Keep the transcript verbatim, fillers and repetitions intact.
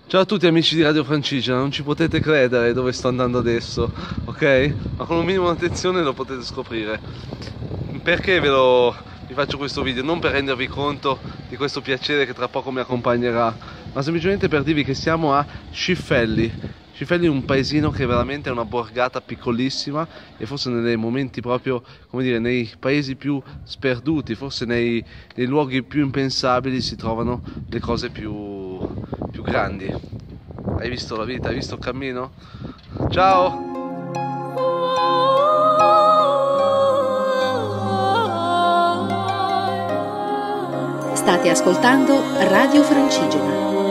Ciao a tutti amici di Radio Francigena, non ci potete credere dove sto andando adesso, ok? Ma con un minimo di attenzione lo potete scoprire. Perché ve lo vi faccio questo video? Non per rendervi conto di questo piacere che tra poco mi accompagnerà, ma semplicemente per dirvi che siamo a Cifelli. Cifelli è un paesino che veramente è una borgata piccolissima e forse nei momenti proprio, come dire, nei paesi più sperduti, forse nei, nei luoghi più impensabili si trovano le cose più, più grandi. Hai visto la vita? Hai visto il cammino? Ciao! State ascoltando Radio Francigena.